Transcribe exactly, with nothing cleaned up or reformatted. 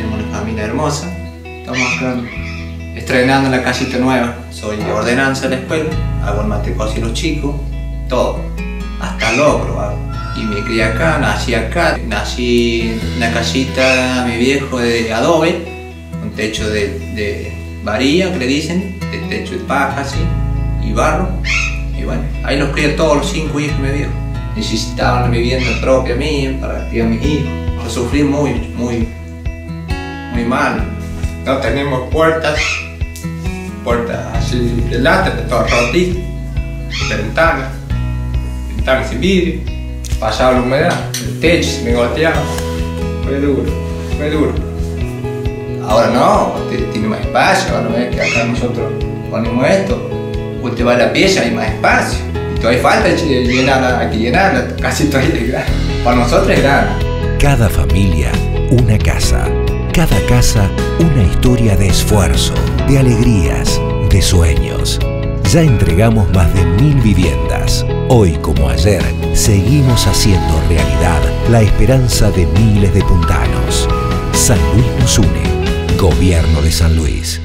tenemos una familia hermosa. Estamos acá estrenando la casita nueva. Soy ordenanza de la escuela, hago el mate cocido a los chicos, todo, hasta logro hago. Y me crié acá, nací acá, nací en una casita, mi viejo, de adobe, un techo de, de varilla, que le dicen, de techo de paja así, y barro. Y bueno, ahí los crié todos los cinco hijos de mi viejo. Necesitaban una vivienda propia mía para criar a mis hijos. Lo sufrí muy, muy, muy mal. No tenemos puertas, puertas así de lata, de todo rotito, ventanas, ventanas sin vidrio. Pasaba la humedad, el techo se me goteaba. Fue duro, fue duro. Ahora no, tiene más espacio. Ahora ves que acá nosotros ponemos esto. Usted va a la pieza, hay más espacio. Y todavía falta llenarla, hay que llenarla, casi todavía. Para nosotros es grande. Cada familia, una casa. Cada casa, una historia de esfuerzo, de alegrías, de sueños. Ya entregamos más de mil viviendas. Hoy, como ayer, seguimos haciendo realidad la esperanza de miles de puntanos. San Luis nos une. Gobierno de San Luis.